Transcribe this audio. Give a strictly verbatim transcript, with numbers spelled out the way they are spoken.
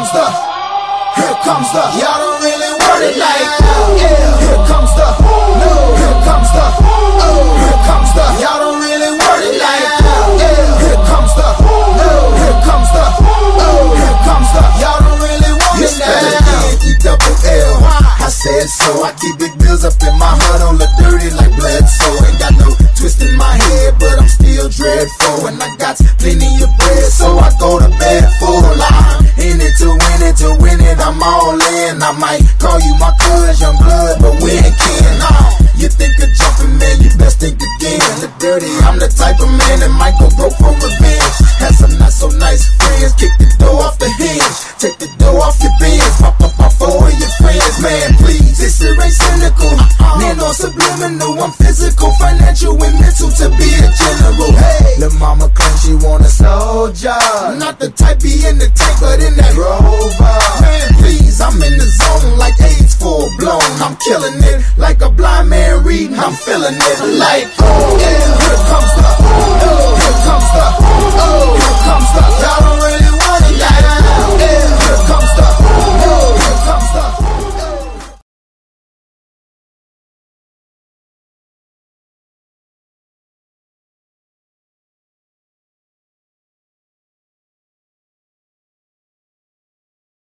comes the, here comes the, y'all don't really want it like, yeah. Here comes the, no. Here comes the, oh. Here comes the, y'all don't really want it like, yeah. Here comes the, no. Here comes the, oh. Here comes the, y'all don't really want it like, E double L. I said so. I keep big bills up in my hood on the dirty like blood. So ain't got no twist in my head, but I'm still dreadful. And I got plenty of bread, so I go to bed full. I'm in it to win it, to win it, I'm all in. I might call you my cuz, young blood, but we ain't kin. Uh, you think of jumping, man, you best think again. The dirty, I'm the type of man that might go broke for revenge. Had some not so nice friends, kick the door off the hinge, take the door off your bins, pop up my four of your friends. Man, please, this shit ain't cynical. Man, on subliminal, I'm physical, financial, and mental to be a general. Hey, lil' mama claim she want a soldier, not the type be in the tank, but in that Rover. Man, please, I'm in the zone like AIDS full blown. I'm killing it like a blind man reading. I'm feeling it like, oh yeah.